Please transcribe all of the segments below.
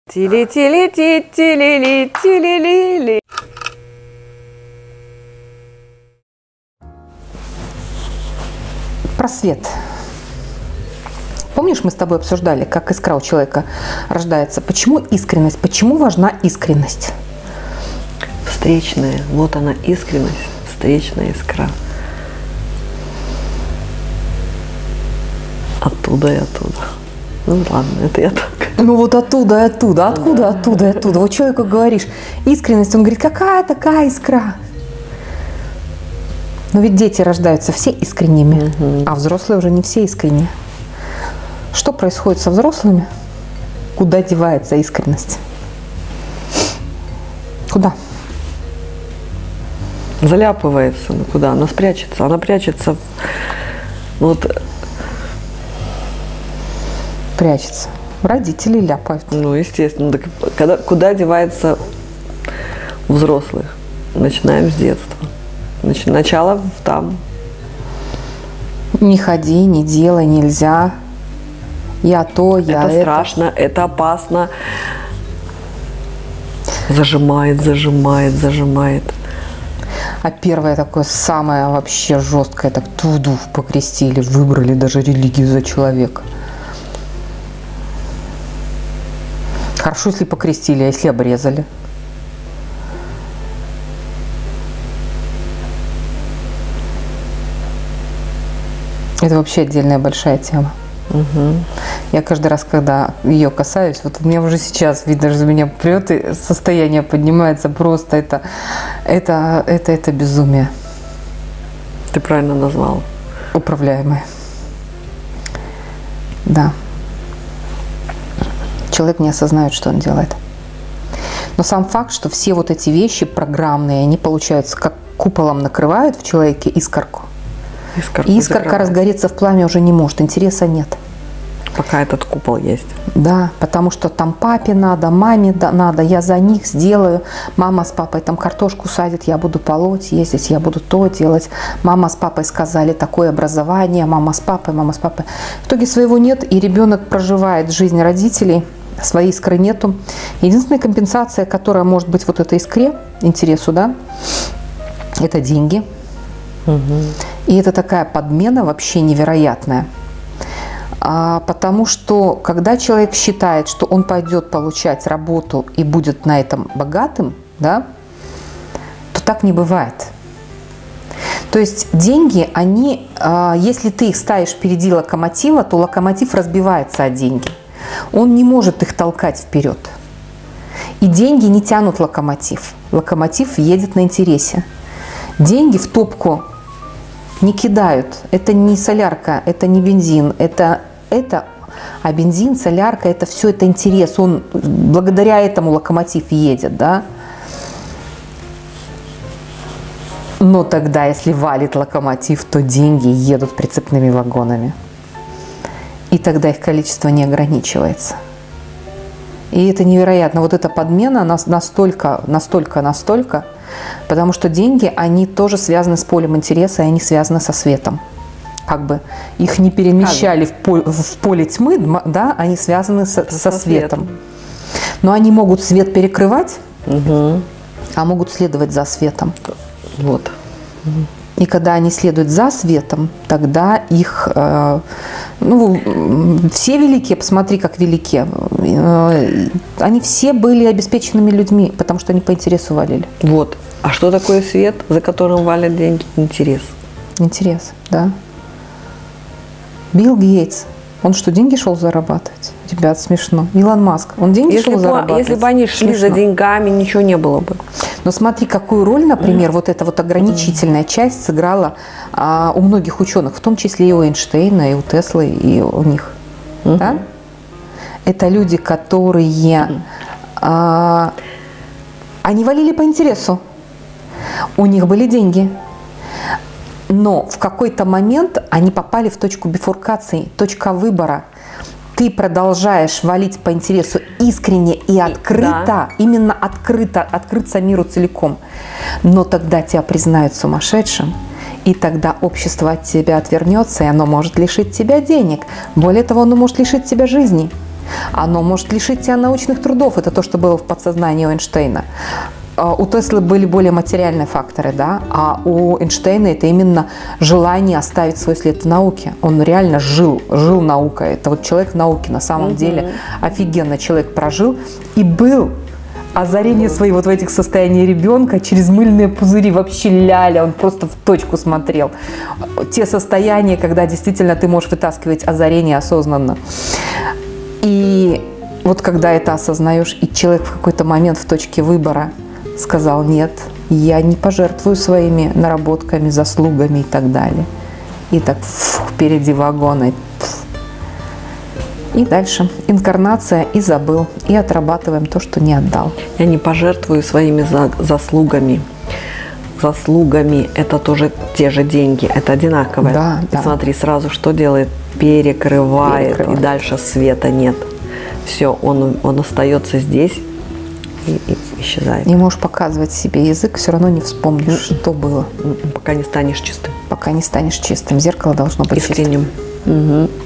Тили-тили-ти-тили-ли-тили-ли-ли. Про свет. Помнишь, мы с тобой обсуждали, как искра у человека рождается? Почему искренность? Почему важна искренность? Встречная. Вот она, искренность. Встречная искра. Оттуда и оттуда. Ну ладно, это я так. Ну вот оттуда и оттуда. Откуда оттуда и оттуда? Вот человеку говоришь искренность, он говорит, какая такая искра? Но ведь дети рождаются все искренними, а взрослые уже не все искренние. Что происходит со взрослыми? Куда девается искренность? Куда? Заляпывается. Ну куда? Она спрячется. Она прячется. Вот. Прячется. Родители ляпают. Ну, естественно. Так куда девается у взрослых? Начинаем с детства. Начало там. Не ходи, не делай, нельзя. Я то, я это. Это страшно, это опасно. Зажимает, зажимает, зажимает. А первое такое, самое вообще жесткое, так туду покрестили, выбрали даже религию за человека. Хорошо, если покрестили, а если обрезали? Это вообще отдельная большая тема. Я каждый раз, когда ее касаюсь, вот у меня уже сейчас, видно, даже меня прет, и состояние поднимается просто. Это безумие. Ты правильно назвал. Управляемое. Да. Человек не осознает, что он делает. Но сам факт, что все вот эти вещи программные, они, получаются, как куполом накрывают в человеке искорку. И искорка разгореться в пламя уже не может, интереса нет. Пока этот купол есть. Да, потому что там папе надо, маме надо, я за них сделаю. Мама с папой там картошку садит, я буду полоть, ездить, я буду то делать. Мама с папой сказали такое образование, мама с папой, мама с папой. В итоге своего нет, и ребенок проживает жизнь родителей, своей искры нету. Единственная компенсация, которая может быть вот этой искре, интересу, да, это деньги. И это такая подмена вообще невероятная. Потому что когда человек считает, что он пойдет получать работу и будет на этом богатым, да, то так не бывает. То есть деньги, они, если ты их ставишь впереди локомотива, то локомотив разбивается о деньги. Он не может их толкать вперед. И деньги не тянут локомотив. Локомотив едет на интересе. Деньги в топку не кидают. Это не солярка, это не бензин, а бензин, солярка, это все, это интерес. Он благодаря этому локомотив едет, да. Но тогда, если валит локомотив, то деньги едут прицепными вагонами. И тогда их количество не ограничивается. И это невероятно. Вот эта подмена настолько, потому что деньги, они тоже связаны с полем интереса, и они связаны со светом. Как бы их не перемещали в поле тьмы, да, они связаны со светом. Но они могут свет перекрывать, а могут следовать за светом. Вот. И когда они следуют за светом, тогда их, все великие, посмотри, как великие, они все были обеспеченными людьми, потому что они по интересу валили. Вот. А что такое свет, за которым валят деньги? Интерес. Интерес, да. Билл Гейтс, он что, деньги шел зарабатывать? Ребят, смешно. Илон Маск, он деньги шел зарабатывать? Если бы они шли за деньгами, ничего не было бы. Но смотри, какую роль, например, вот эта вот ограничительная часть сыграла у многих ученых, в том числе и у Эйнштейна, и у Теслы, и у них. Да? Это люди, которые... они валили по интересу. У них были деньги. Но в какой-то момент они попали в точку бифуркации, точка выбора. Ты продолжаешь валить по интересу искренне и открыто, да. Именно открыться миру целиком. Но тогда тебя признают сумасшедшим, и тогда общество от тебя отвернется, и оно может лишить тебя денег. Более того, оно может лишить тебя жизни. Оно может лишить тебя научных трудов. Это то, что было в подсознании у Эйнштейна. У Теслы были более материальные факторы, да, а у Эйнштейна это именно желание оставить свой след в науке. Он реально жил наукой. Это вот человек науки на самом деле. Офигенно человек прожил и был озарение свои вот в этих состояниях ребенка через мыльные пузыри, вообще ляля, он просто в точку смотрел. Те состояния, когда действительно ты можешь вытаскивать озарение осознанно. И вот когда это осознаешь, и человек в какой-то момент в точке выбора сказал: нет, я не пожертвую своими наработками, заслугами и так далее. И так впереди вагона. И дальше инкарнация, и забыл, и отрабатываем то, что не отдал. Я не пожертвую своими заслугами. Заслугами – это тоже те же деньги, это одинаковое. Да, да. Смотри, сразу что делает? Перекрывает, и дальше света нет. Все, он остается здесь и исчезает. Не можешь показывать себе язык, все равно не вспомнишь, что было. Пока не станешь чистым. Пока не станешь чистым. Зеркало должно быть искренним. Чистым. Угу.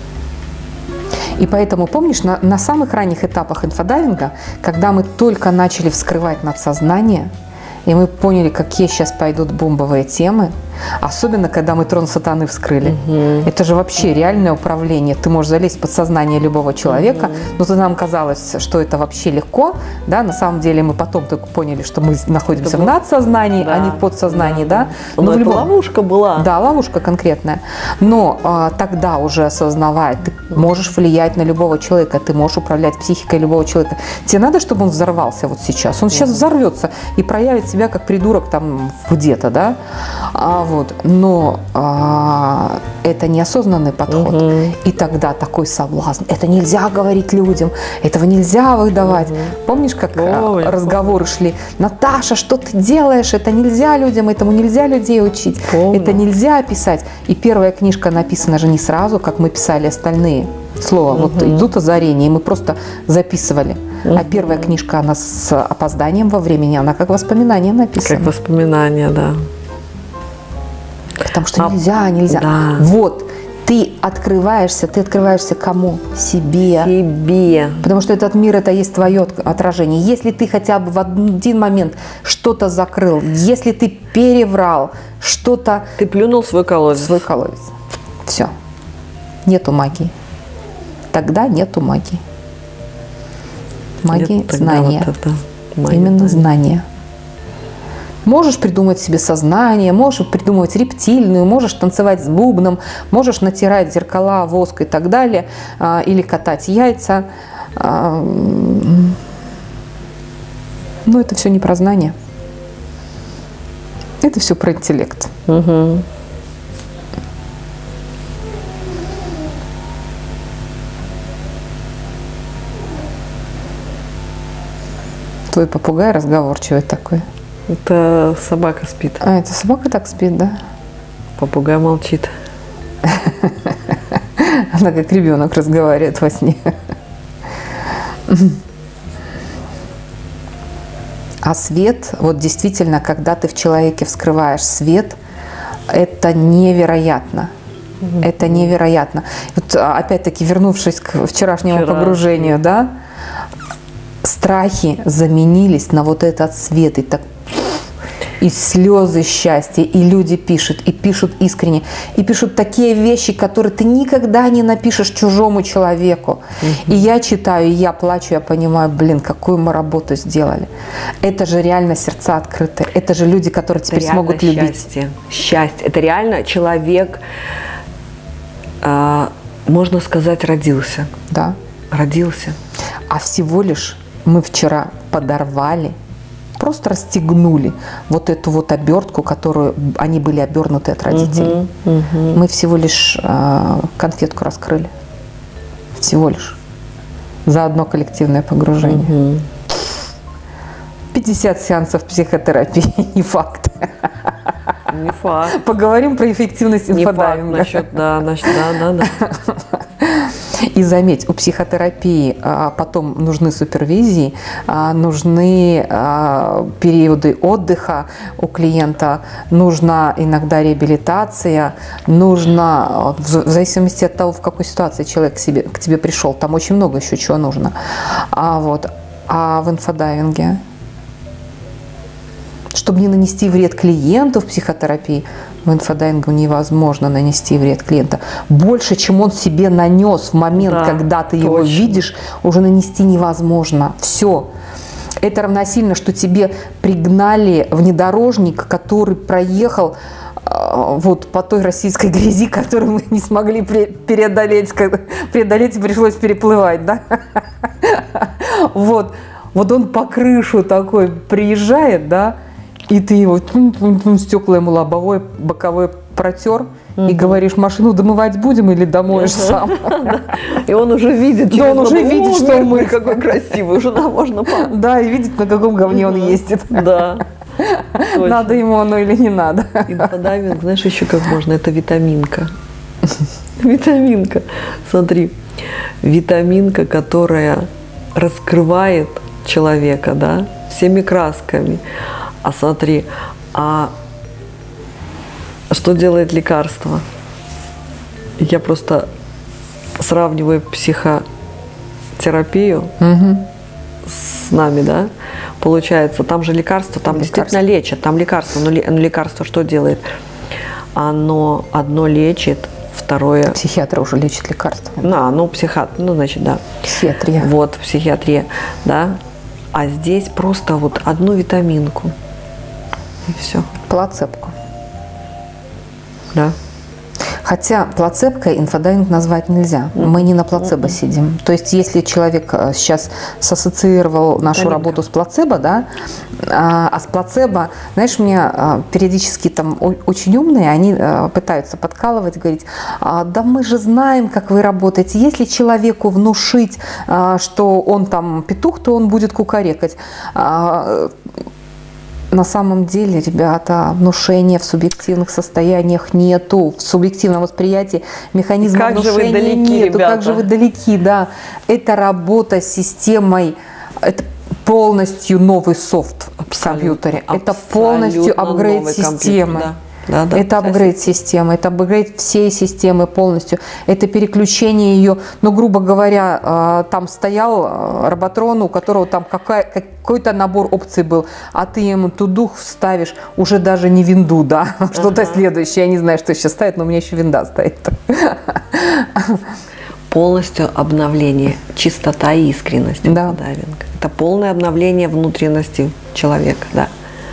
И поэтому, помнишь, на самых ранних этапах инфодайвинга, когда мы только начали вскрывать надсознание, и мы поняли, какие сейчас пойдут бомбовые темы, особенно когда мы трон сатаны вскрыли. Это же вообще реальное управление. Ты можешь залезть в подсознание любого человека, но то нам казалось, что это вообще легко. Да? На самом деле мы потом только поняли, что мы находимся в надсознании, а не в подсознании. Да? Но это ловушка была. Да, ловушка конкретная. Но тогда уже осознавая, ты можешь влиять на любого человека, ты можешь управлять психикой любого человека. Тебе надо, чтобы он взорвался вот сейчас? Он сейчас взорвется и проявит себя как придурок там где-то, да? Вот. Но это неосознанный подход. И тогда такой соблазн. Это нельзя говорить людям, этого нельзя выдавать. Помнишь, как разговоры шли? Наташа, что ты делаешь? Это нельзя людям, этому нельзя людей учить. Это нельзя писать. И первая книжка написана же не сразу, как мы писали остальные. Слово. Вот идут озарения, и мы просто записывали. А первая книжка, она с опозданием во времени, она как воспоминание написана. Как воспоминание, да. Потому что нельзя. Да. Вот, ты открываешься кому? Себе. Потому что этот мир, это есть твое отражение. Если ты хотя бы в один момент что-то закрыл, если ты переврал, что-то... Ты плюнул в свой колодец. Все. Нету магии. Тогда нету магии. Магия – знание. Именно знание. Можешь придумать себе сознание, можешь придумывать рептильную, можешь танцевать с бубном, можешь натирать зеркала, воск и так далее, или катать яйца. Но это все не про знание. Это все про интеллект. Угу. Твой попугай разговорчивый такой. Это собака спит. А, это собака так спит, да? Попугай молчит. Она как ребенок разговаривает во сне. А свет, вот действительно, когда ты в человеке вскрываешь свет, это невероятно. Это невероятно. Вот, опять-таки, вернувшись к вчерашнему погружению, да, страхи заменились на вот этот свет. И так и слезы счастья, и люди пишут, и пишут искренне, и пишут такие вещи, которые ты никогда не напишешь чужому человеку. И я читаю, и я плачу, я понимаю, блин, какую мы работу сделали. Это же реально сердца открыты, это же люди, которые теперь смогут любить. Счастье. Это реально человек, можно сказать, родился. Да. Родился. А всего лишь мы вчера подорвали, просто расстегнули вот эту вот обертку, которую они были обернуты от родителей. Мы всего лишь конфетку раскрыли. Всего лишь. За одно коллективное погружение. 50 сеансов психотерапии, не факт. Не факт. Поговорим про эффективность инфодайвинга. Не факт насчет, да. И заметь, у психотерапии потом нужны супервизии, нужны периоды отдыха у клиента, нужна иногда реабилитация, нужно, в зависимости от того, в какой ситуации человек к тебе пришел, там очень много еще чего нужно. А в инфодайвинге, чтобы не нанести вред клиенту в психотерапии, в инфодайвингу невозможно нанести вред клиента. Больше, чем он себе нанес в момент, когда ты его видишь, уже нанести невозможно. Все. Это равносильно, что тебе пригнали внедорожник, который проехал вот по той российской грязи, которую мы не смогли преодолеть и пришлось переплывать, да? Вот он по крышу такой приезжает, да, и ты его стекла ему лобовое, боковое протер, и говоришь, машину домывать будем или домоешь сам? И он уже видит, что мы какой красивый, уже нам можно помочь. Да, и видит, на каком говне он ездит. Да. Надо ему оно или не надо. Инфодайвинг, знаешь, еще как можно, это витаминка. Витаминка. Смотри, витаминка, которая раскрывает человека, да, всеми красками. А смотри, что делает лекарство? Я просто сравниваю психотерапию с нами, да? Получается, там же лекарство, там действительно лечат, там лекарство. Но лекарство что делает? Оно одно лечит, второе... Психиатры уже лечат лекарствами. Значит, да. Психиатрия. Вот, психиатрия, да. А здесь просто вот одну витаминку. И все. Плацебку. Да. Хотя плацебкой инфодайвинг назвать нельзя. Мы не на плацебо сидим. То есть, если человек сейчас сассоциировал нашу работу с плацебо, да, а с плацебо, знаешь, меня периодически там очень умные, они пытаются подкалывать, говорить, да мы же знаем, как вы работаете. Если человеку внушить, что он там петух, то он будет кукарекать. На самом деле, ребята, внушения в субъективных состояниях нету. В субъективном восприятии механизма внушения нету. Как же вы далеки, да. Это работа с системой, это полностью новый софт в компьютере. Это полностью апгрейд системы. Это апгрейд системы, это апгрейд всей системы полностью. Это переключение ее, грубо говоря, там стоял роботрон, у которого там какой-то набор опций был, а ты ему тудух вставишь уже даже не винду, да, что-то следующее. Я не знаю, что сейчас ставит, но у меня еще винда стоит. Полностью обновление, чистота и искренность. Да. Это полное обновление внутренности человека, да.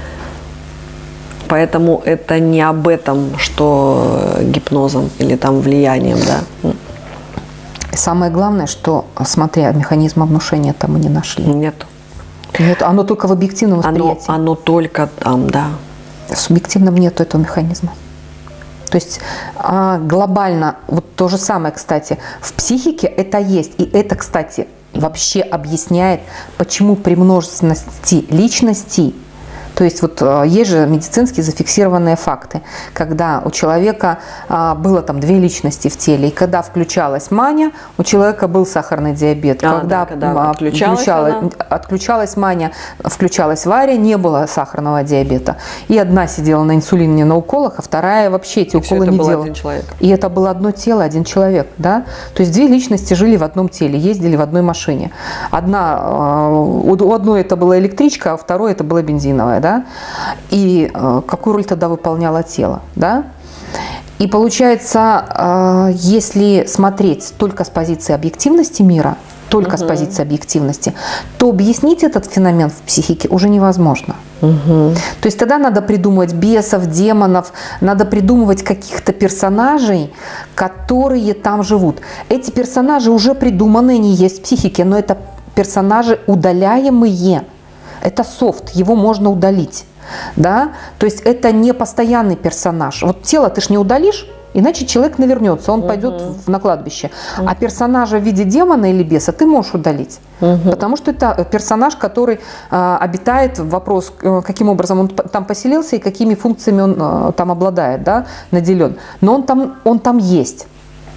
Поэтому это не об этом, что гипнозом или там влиянием, да. Самое главное, что, смотря механизма внушения, там мы не нашли. Нет. Оно только в объективном восприятии. Оно только там, да. В субъективном нет этого механизма. То есть глобально, вот то же самое, кстати, в психике это есть. И это, кстати, вообще объясняет, почему при множественности личностей, то есть вот есть же медицински зафиксированные факты, когда у человека было там две личности в теле, и когда включалась Маня, у человека был сахарный диабет. Когда отключалась Маня, включалась Варя, не было сахарного диабета. И одна сидела на инсулине на уколах, а вторая вообще эти уколы не делала. И это было одно тело, один человек. Да? То есть две личности жили в одном теле, ездили в одной машине. У одной это была электричка, а у второй это была бензиновая. Да? И какую роль тогда выполняло тело? Да? И получается, если смотреть только с позиции объективности мира, только с позиции объективности, то объяснить этот феномен в психике уже невозможно. То есть тогда надо придумывать бесов, демонов, надо придумывать каких-то персонажей, которые там живут. Эти персонажи уже придуманы, они есть в психике, но это персонажи удаляемые. Это софт, его можно удалить. Да? То есть это не постоянный персонаж. Вот тело ты ж не удалишь, иначе человек навернется, он пойдет на кладбище. А персонажа в виде демона или беса ты можешь удалить. Потому что это персонаж, который обитает, вопрос, каким образом он там поселился и какими функциями он там обладает, да, наделен. Но он там есть.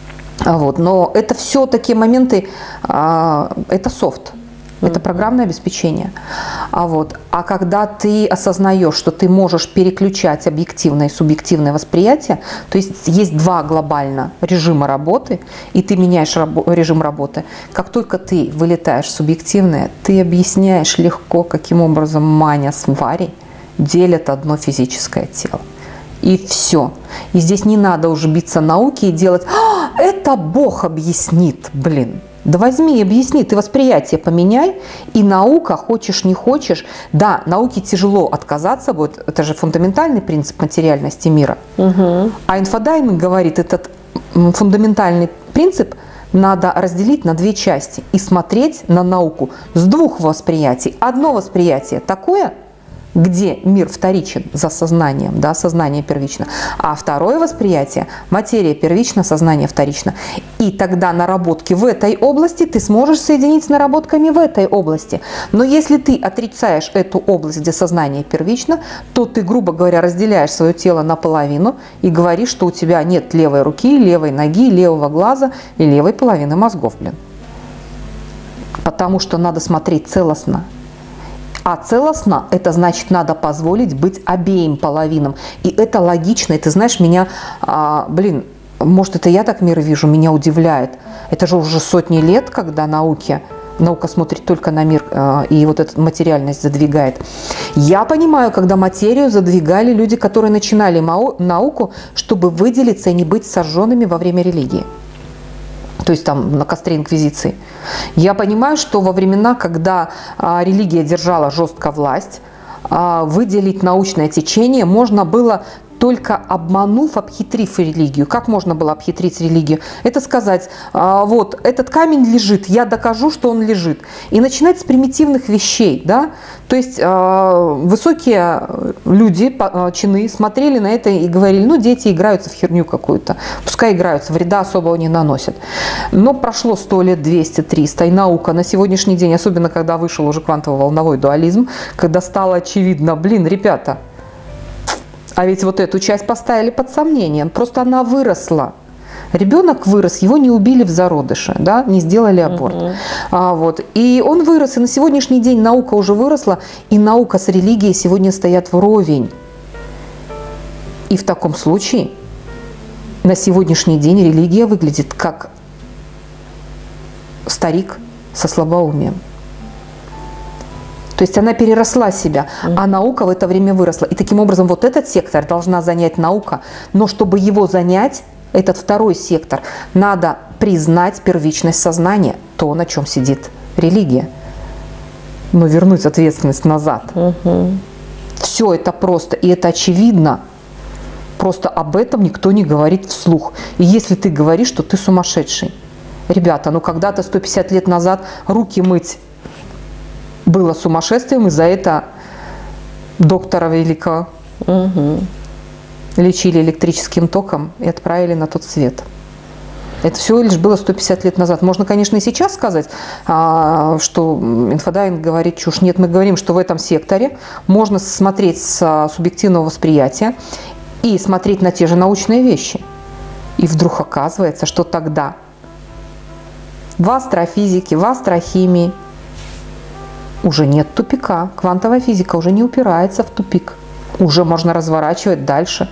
Вот. Но это все такие моменты, это софт. Это программное обеспечение. А когда ты осознаешь, что ты можешь переключать объективное и субъективное восприятие, то есть два глобально режима работы, и ты меняешь режим работы. Как только ты вылетаешь в субъективное, ты объясняешь легко, каким образом Маня с Варей делят одно физическое тело. И все. И здесь не надо уже биться науки и делать: это Бог объяснит, блин. Да возьми и объясни, ты восприятие поменяй, и наука, хочешь не хочешь, да, науке тяжело отказаться будет, это же фундаментальный принцип материальности мира. А инфодайинг говорит, этот фундаментальный принцип надо разделить на две части и смотреть на науку с двух восприятий. Одно восприятие такое, где мир вторичен за сознанием, да, сознание первично, а второе восприятие – материя первична, сознание вторично. И тогда наработки в этой области ты сможешь соединить с наработками в этой области. Но если ты отрицаешь эту область, где сознание первично, то ты, грубо говоря, разделяешь свое тело наполовину и говоришь, что у тебя нет левой руки, левой ноги, левого глаза и левой половины мозгов, блин. Потому что надо смотреть целостно. А целостно – это значит, надо позволить быть обеим половинам. И это логично. И ты знаешь, меня, может, это я так мир вижу, меня удивляет. Это же уже сотни лет, когда наука смотрит только на мир и вот эту материальность задвигает. Я понимаю, когда материю задвигали люди, которые начинали науку, чтобы выделиться и не быть сожженными во время религии. То есть там на костре инквизиции. Я понимаю, что во времена, когда религия держала жестко власть, выделить научное течение можно было только обманув, обхитрив религию. Как можно было обхитрить религию? Это сказать: вот этот камень лежит, я докажу, что он лежит. И начинать с примитивных вещей. Да? То есть высокие люди, чины, смотрели на это и говорили: ну, дети играются в херню какую-то, пускай играются, вреда особого не наносят. Но прошло 100 лет, 200, 300, и наука на сегодняшний день, особенно когда вышел уже квантово-волновой дуализм, когда стало очевидно: блин, ребята, а ведь вот эту часть поставили под сомнение, просто она выросла. Ребенок вырос, его не убили в зародыше, да, не сделали аборт. Вот. И он вырос, и на сегодняшний день наука уже выросла, и наука с религией сегодня стоят вровень. И в таком случае на сегодняшний день религия выглядит как старик со слабоумием. То есть она переросла себя, а наука в это время выросла. И таким образом вот этот сектор должна занять наука. Но чтобы его занять, этот второй сектор, надо признать первичность сознания, то, на чем сидит религия. Но вернуть ответственность назад. Все это просто, и это очевидно. Просто об этом никто не говорит вслух. И если ты говоришь, что ты сумасшедший. Ребята, ну когда-то 150 лет назад руки мыть было сумасшествием, и за это доктора великого лечили электрическим током и отправили на тот свет. Это всего лишь было 150 лет назад. Можно, конечно, и сейчас сказать, что инфодайинг говорит чушь. Нет, мы говорим, что в этом секторе можно смотреть с субъективного восприятия и смотреть на те же научные вещи. И вдруг оказывается, что тогда в астрофизике, в астрохимии уже нет тупика. Квантовая физика уже не упирается в тупик. Уже можно разворачивать дальше.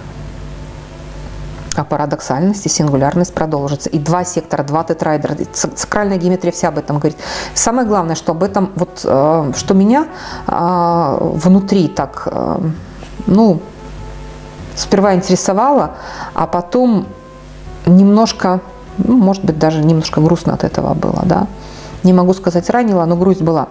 А парадоксальность и сингулярность продолжится. И два сектора, два тетраэдра. Сакральная геометрия вся об этом говорит. Самое главное, что об этом, вот, что меня внутри так, ну, сперва интересовало, а потом немножко, ну, может быть, даже немножко грустно от этого было, да. Не могу сказать ранило, но грусть была.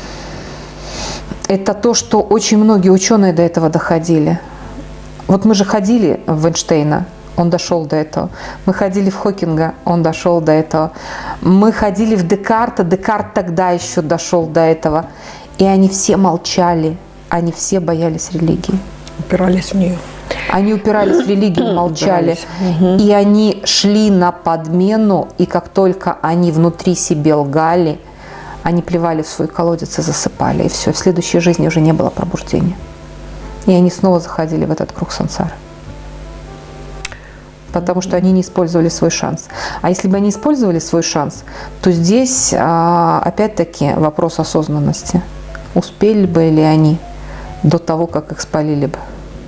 Это то, что очень многие ученые до этого доходили. Вот мы же ходили в Эйнштейна, он дошел до этого. Мы ходили в Хокинга, он дошел до этого. Мы ходили в Декарта, Декарт тогда еще дошел до этого. И они все молчали, они все боялись религии. Упирались в нее. Они упирались в религию, молчали. И они шли на подмену, и как только они внутри себе лгали, они плевали в свой колодец и засыпали. И все, в следующей жизни уже не было пробуждения. И они снова заходили в этот круг сансары. потому что они не использовали свой шанс. А если бы они использовали свой шанс, то здесь опять-таки вопрос осознанности. Успели бы ли они до того, как их спалили бы?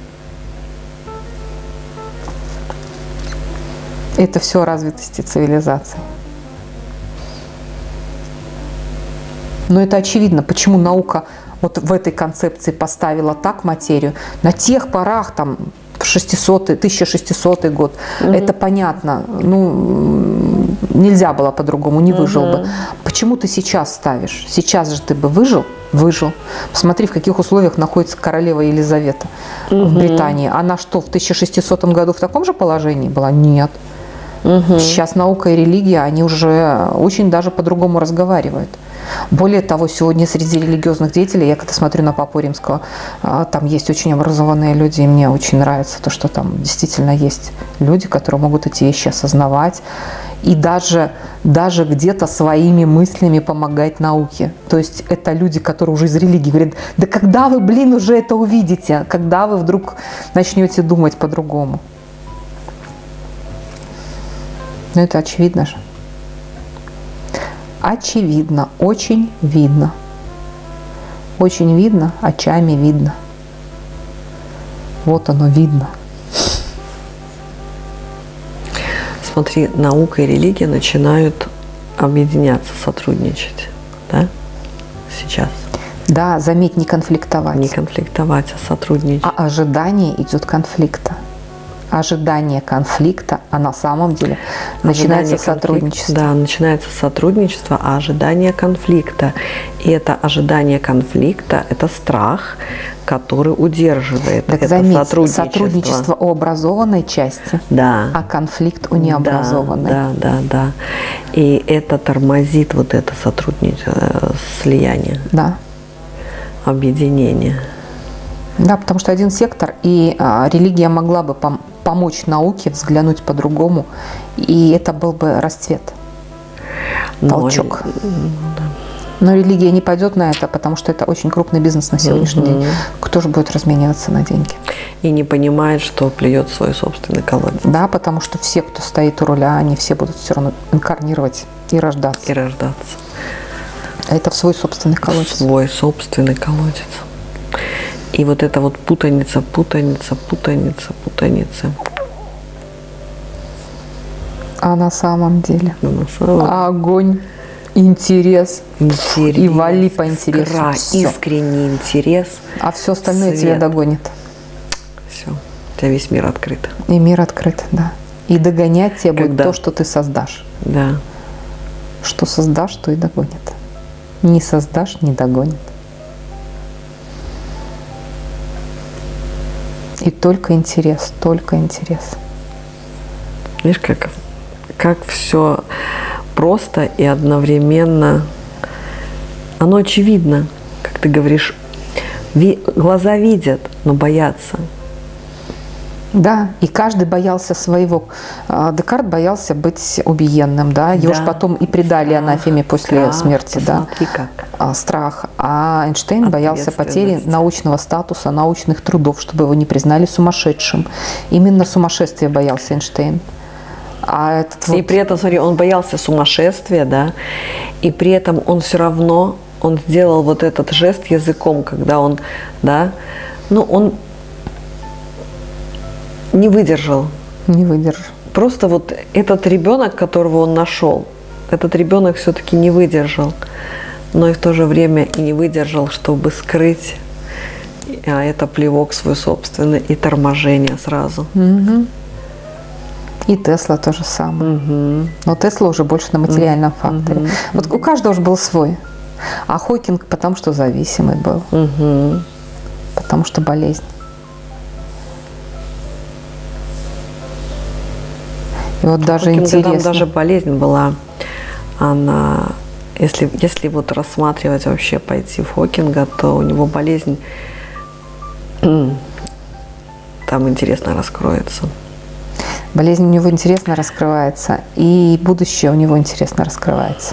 Это все о развитости цивилизации. Но это очевидно, почему наука вот в этой концепции поставила так материю. На тех порах, там, 1600 год, это понятно. Ну, нельзя было по-другому, не выжил бы. Почему ты сейчас ставишь? Сейчас же ты бы выжил? Выжил. Посмотри, в каких условиях находится королева Елизавета в Британии. Она что, в 1600 году в таком же положении была? Нет. Сейчас наука и религия, они уже очень даже по-другому разговаривают. Более того, сегодня среди религиозных деятелей, я когда смотрю на Папу Римского, там есть очень образованные люди, и мне очень нравится то, что там действительно есть люди, которые могут эти вещи осознавать и даже где-то своими мыслями помогать науке. То есть это люди, которые уже из религии говорят: да когда вы, блин, уже это увидите, когда вы вдруг начнете думать по-другому. Но это очевидно же. Очевидно, очень видно. Очень видно, очами видно. Вот оно видно. Смотри, наука и религия начинают объединяться, сотрудничать, да? Сейчас. Да, заметь, не конфликтовать. Не конфликтовать, а сотрудничать. А ожидание идет конфликта. Ожидание конфликта, а на самом деле начинается сотрудничество. Да, начинается сотрудничество, а ожидание конфликта. И это ожидание конфликта, это страх, который удерживает так это заметь, сотрудничество у образованной части, да. А конфликт у необразованной. Да. И это тормозит вот это сотрудничество, слияние, да. Объединение. Да, потому что один сектор, и религия могла бы помочь науке взглянуть по-другому, и это был бы расцвет, толчок. Но религия не пойдет на это, потому что это очень крупный бизнес на сегодняшний день. Кто же будет размениваться на деньги? И не понимает, что плюет свой собственный колодец. Да, потому что все, кто стоит у руля, они все будут все равно инкарнировать и рождаться. А это в свой собственный колодец. В свой собственный колодец. И вот эта вот путаница. А на самом деле огонь, интерес и вали по интересу. Искренний интерес. А все остальное тебя догонит. Все, у тебя весь мир открыт. И мир открыт, да. И догонять тебя будет то, что ты создашь. Да. Что создашь, то и догонит. Не создашь, не догонит. И только интерес, только интерес. Видишь, как все просто и одновременно. Оно очевидно, как ты говоришь. Глаза видят, но боятся. Да, и каждый боялся своего. Декарт боялся быть убиенным, да. Его ж потом и предали анафеме после смерти, да. Как. Страх. А Эйнштейн боялся потери научного статуса, научных трудов, чтобы его не признали сумасшедшим. Именно сумасшествия боялся Эйнштейн. И при этом, смотри, он боялся сумасшествия, да, и при этом он все равно, он сделал вот этот жест языком, когда он, да, он не выдержал. Не выдержал. Просто вот этот ребенок, которого он нашел, этот ребенок все-таки не выдержал, но и в то же время и не выдержал, чтобы скрыть, а это плевок свой собственный и торможение сразу. Угу. И Тесла то же самое. Угу. Но Тесла уже больше на материальном факторе. Угу. Вот у каждого же был свой. А Хокинг потому что зависимый был. Угу. Потому что болезнь. И вот даже интересно. Там даже болезнь была, она, если вот рассматривать вообще, пойти в Хокинга, то у него болезнь там интересно раскроется. Болезнь у него интересно раскрывается, и будущее у него интересно раскрывается.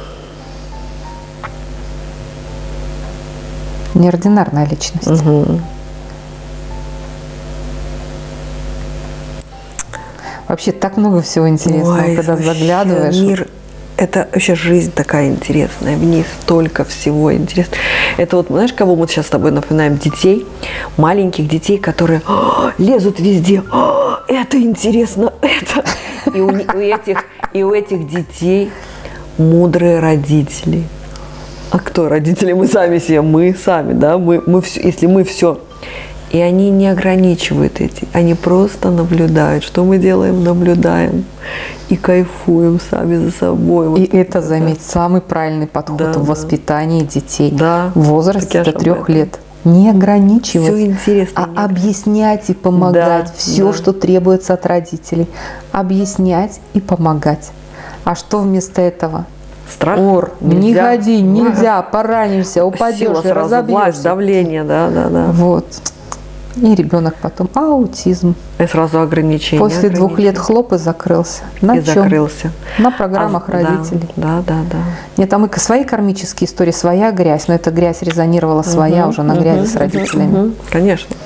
Неординарная личность. Угу. Вообще так много всего интересного, Ой, когда вообще заглядываешь. Мир, это вообще жизнь такая интересная, в ней столько всего интересного. Это вот, знаешь, кого мы сейчас с тобой напоминаем? Детей, маленьких детей, которые лезут везде. Это интересно, это. И у этих детей мудрые родители. А кто родители? Мы сами себе, мы сами, да? Мы все, если мы все. И они не ограничивают эти, они просто наблюдают. Что мы делаем? Наблюдаем. И кайфуем сами за собой. Вот и это, заметь, самый правильный подход в воспитании детей в возрасте до 3 лет. Не ограничивать, все интересно, а объяснять и помогать. Все, что требуется от родителей. Объяснять и помогать. А что вместо этого? Страх. Не ходи, нельзя, поранишься, упадешь, разобьешься. Власть, давление, да. Вот. И ребенок потом аутизм. И сразу ограничения. После 2 лет хлоп и закрылся. На чем? Закрылся. На программах родителей. Да. Нет, там и свои кармические истории, своя грязь, но эта грязь резонировала своя уже на грязи с родителями. Конечно.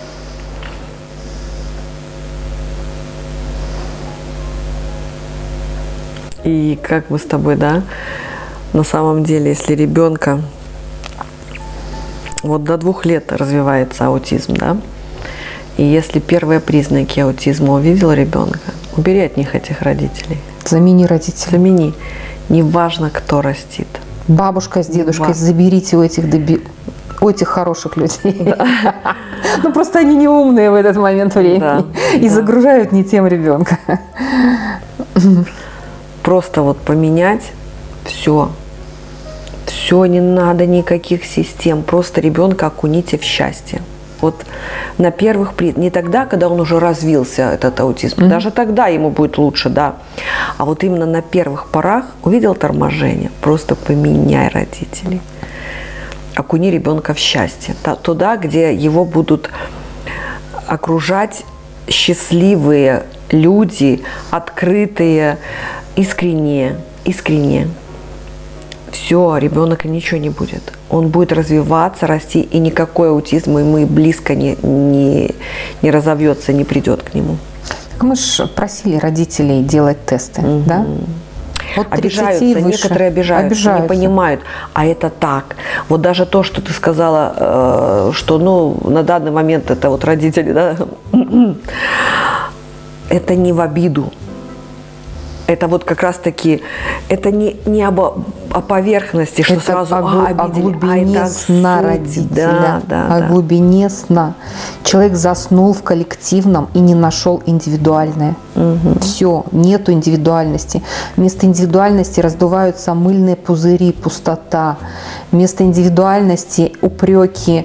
И как мы с тобой, да, на самом деле, если ребенка вот до 2 лет развивается аутизм, да, и если первые признаки аутизма увидел ребенка, убери от них этих родителей. Замени родителей. Замени. Неважно, кто растит. Бабушка с дедушкой, заберите у этих хороших людей. Ну, просто они не умные в этот момент времени. И загружают не тем ребенка. Просто вот поменять все. Все, не надо никаких систем. Просто ребенка окуните в счастье. Вот на первых, не тогда, когда он уже развился, этот аутизм, даже тогда ему будет лучше, да. А вот именно на первых порах увидел торможение, просто поменяй родителей. Окуни ребенка в счастье. Туда, где его будут окружать счастливые люди, открытые, искренние. Все, ребенок ничего не будет. Он будет развиваться, расти, и никакой аутизм ему и близко не разовьется, не придет к нему. Так мы же просили родителей делать тесты, да? Вот обижаются, некоторые обижаются, не понимают, а это так. Вот даже то, что ты сказала, что на данный момент это вот родители, да, это не в обиду. Это вот как раз-таки, это не о поверхности, что это сразу о глубине сна родителя, о глубине сна. Человек заснул в коллективном и не нашел индивидуальное. Все, нету индивидуальности. Вместо индивидуальности раздуваются мыльные пузыри, пустота. Вместо индивидуальности упреки,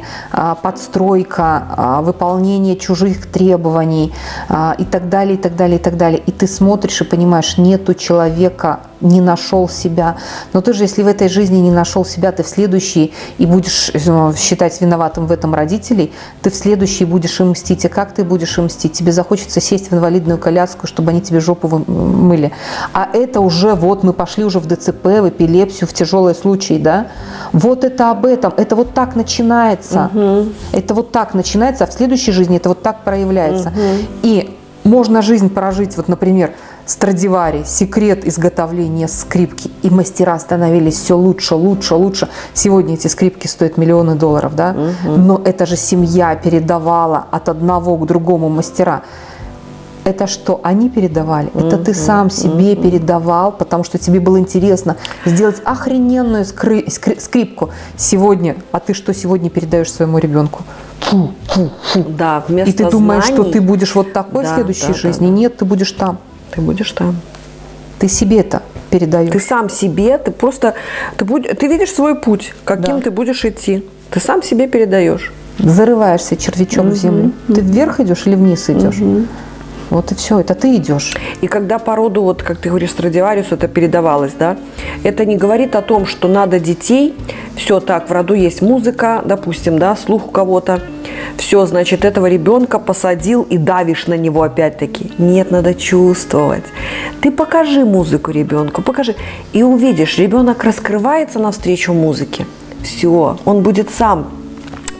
подстройка, выполнение чужих требований и так далее, и так далее, и так далее. И ты смотришь и понимаешь, нету человека, не нашел себя. Но ты же, если в этой жизни не нашел себя, ты в следующей и будешь считать виноватым в этом родителей, ты в следующей будешь им мстить. И как ты будешь им мстить? Тебе захочется сесть в инвалидную коляску, чтобы они тебе жопу мыли. А это уже вот мы пошли уже в ДЦП, в эпилепсию, в тяжелые случаи, да? Вот это об этом. Это вот так начинается. Это вот так начинается, а в следующей жизни это вот так проявляется. И можно жизнь прожить, вот, например, Страдивари, секрет изготовления скрипки. И мастера становились все лучше, лучше, лучше. Сегодня эти скрипки стоят миллионы долларов, да? Но это же семья передавала от одного к другому мастера. Это что они передавали? Это ты сам себе передавал, потому что тебе было интересно сделать охрененную скрипку сегодня. А ты что сегодня передаешь своему ребенку? Фу. Да, вместо и ты думаешь, что ты будешь вот такой в следующей жизни? Нет, ты будешь там. Ты будешь там. Ты себе это передаешь. Ты сам себе, ты просто, ты видишь свой путь, каким ты будешь идти. Ты сам себе передаешь. Зарываешься червячок в землю. Ты вверх идешь или вниз идешь? Вот и все, это ты идешь. И когда по роду, вот как ты говоришь, Страдивариусу это передавалось, да, это не говорит о том, что надо детей, все так, в роду есть музыка, допустим, да, слух у кого-то, все, значит, этого ребенка посадил и давишь на него опять-таки. Нет, надо чувствовать. Ты покажи музыку ребенку, покажи, и увидишь, ребенок раскрывается навстречу музыке. Все, он будет сам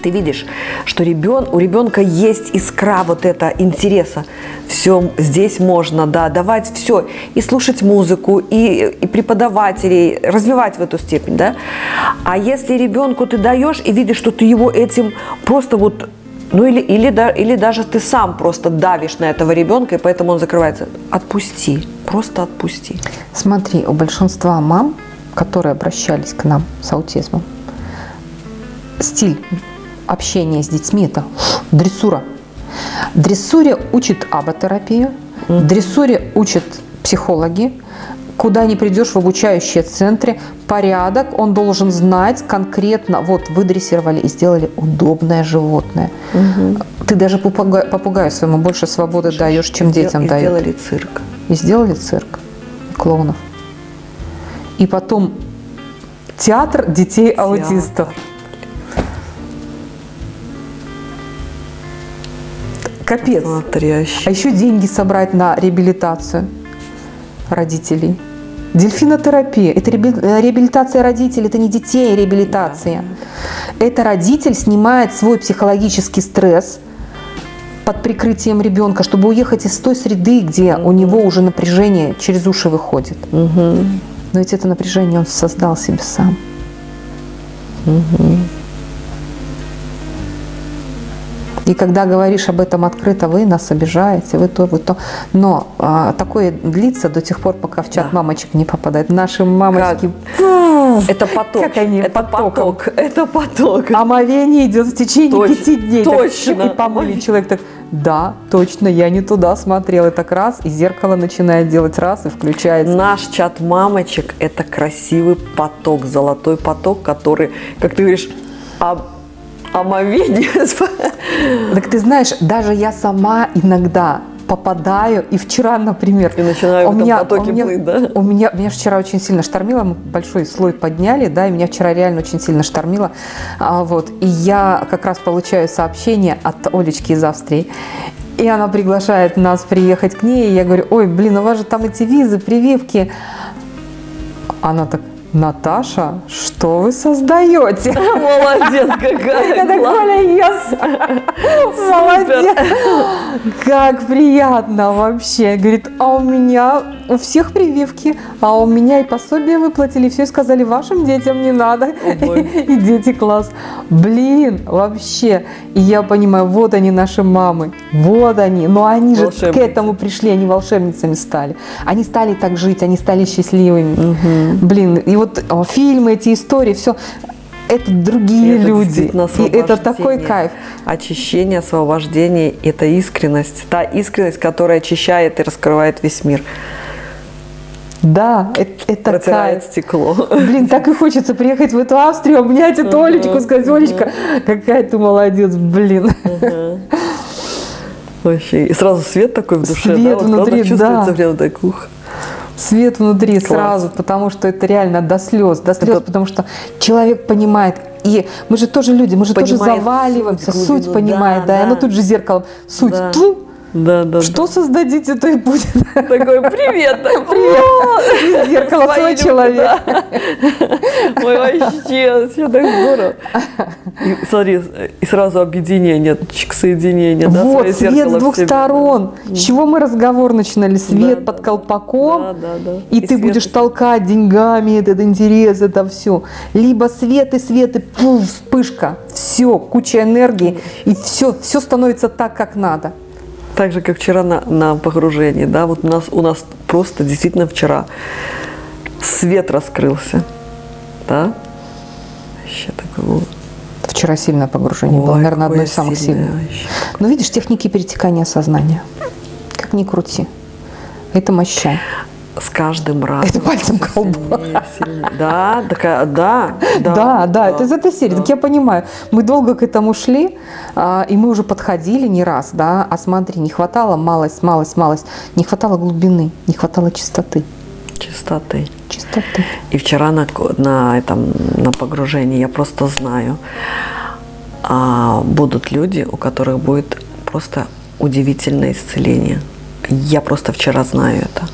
ты видишь, что у ребенка есть искра вот это интереса. Все здесь можно, да, давать все. И слушать музыку, и преподавателей, развивать в эту степень, да. А если ребенку ты даешь и видишь, что ты его этим просто вот, ну или даже ты сам просто давишь на этого ребенка, и поэтому он закрывается. Отпусти, просто отпусти. Смотри, у большинства мам, которые обращались к нам с аутизмом, стиль общения с детьми – это дрессура. Дрессуре учит аботерапия, дрессуре учат психологи. Куда ни придешь в обучающие центры, порядок, он должен знать конкретно, вот вы дрессировали и сделали удобное животное. Ты даже попугаю своему больше свободы даешь, чем детям даешь. И сделали цирк. И сделали цирк, клоунов. И потом театр детей-аутистов. Капец. Смотрящий. А еще деньги собрать на реабилитацию родителей. Дельфинотерапия. Это реабилитация родителей, это не детей, реабилитация. Это родитель снимает свой психологический стресс под прикрытием ребенка, чтобы уехать из той среды, где у него уже напряжение через уши выходит. Но ведь это напряжение он создал себе сам. И когда говоришь об этом открыто, вы нас обижаете, вы то, вы то. Но такое длится до тех пор, пока в чат мамочек не попадает. Наши мамочки... Это поток. Как они это поток. Это поток. Омовение идет в течение 5 дней. Точно. И помыли человек так, да, точно, я не туда смотрел. И так раз, и зеркало начинает делать раз, и включается. Наш чат мамочек – это красивый поток, золотой поток, который, как ты говоришь, омовение. Так ты знаешь, даже я сама иногда попадаю, и вчера, например, и начинаю в этом потоке плыть, да? Меня вчера очень сильно штормило, мы большой слой подняли, да, и меня вчера реально очень сильно штормило, вот, и я как раз получаю сообщение от Олечки из Австрии, и она приглашает нас приехать к ней, и я говорю, ой, блин, у вас же там эти визы, прививки. Она так, Наташа, что вы создаете? Молодец какая! Я так, Коля, молодец! Как приятно вообще! Говорит, а у меня у всех прививки, а у меня и пособие выплатили, все сказали, вашим детям не надо. И дети класс. Блин, вообще! И я понимаю, вот они наши мамы, вот они. Но они же к этому пришли, они волшебницами стали. Они стали так жить, они стали счастливыми. Блин, и вот фильмы, эти истории, все, это другие люди. И это такой кайф. Очищение, освобождение, это искренность. Та искренность, которая очищает и раскрывает весь мир. Да, это протирает кайф. стекло. Блин, так и хочется приехать в эту Австрию, обнять эту Олечку, сказать, Олечка, какая ты молодец, блин. Вообще, и сразу свет такой в душе. Свет внутри, чувствуется прям так, свет внутри сразу, потому что это реально до слез, потому что человек понимает, и мы же тоже люди, мы же тоже заваливаемся, суть понимает, да, и оно тут же зеркалом, суть, да. Что создадите, то и будет. Такой, привет, привет, зеркало свой человек. Ой, вообще, все так здорово. И смотри, и сразу объединение, соединение. Вот, свет с двух сторон. С чего мы разговор начинали? Свет под колпаком, и ты будешь толкать деньгами этот интерес, это все. Либо свет, и пуф, вспышка, все, куча энергии, и все становится так, как надо. Так же, как вчера на погружении, да, вот у нас просто действительно вчера свет раскрылся, да, вообще такой был. Вчера сильное погружение было, наверное, одно из самых сильных. Но видишь, техники перетекания сознания, как ни крути, это моща. С каждым разом. Это пальцем колбу. Да, такая, да. Это из этой серии. Так я понимаю, мы долго к этому шли, и мы уже подходили не раз, да, а смотри, не хватало малость, не хватало глубины, не хватало чистоты. Чистоты. И вчера на погружении, я просто знаю, будут люди, у которых будет просто удивительное исцеление. Я просто вчера знаю это.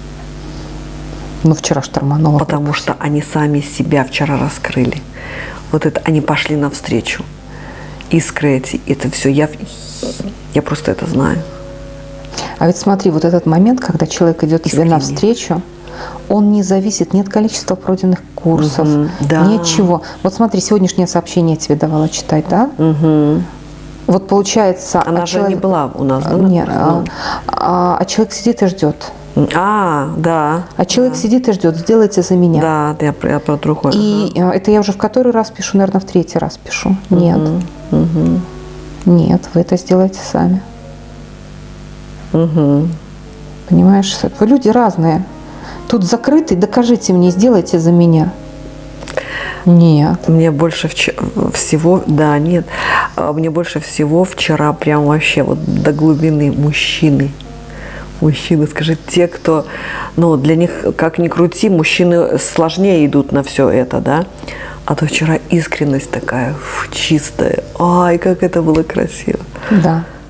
Ну, вчера штормануло. Потому что они сами себя вчера раскрыли. Вот это они пошли навстречу. Искры эти, это все, я просто это знаю. А ведь смотри, вот этот момент, когда человек идет тебе навстречу, он не зависит ни от количества пройденных курсов, да. ни от чего. Вот смотри, сегодняшнее сообщение я тебе давала читать, да? Вот получается... Она же не была у нас, да? Нет, а человек сидит и ждет. Да. А человек сидит и ждет, сделайте за меня. Да, я про другое. И это я уже в который раз пишу, наверное, в третий раз пишу. Нет. Нет, вы это сделаете сами. Понимаешь, вы люди разные. Тут закрытый, докажите мне, сделайте за меня. Нет. Мне больше всего, да, нет. Мне больше всего вчера прям вообще вот до глубины мужчины, скажи, те, кто, ну, для них, как ни крути, мужчины сложнее идут на все это, да. А то вчера искренность такая чистая. Ай, как это было красиво. Да.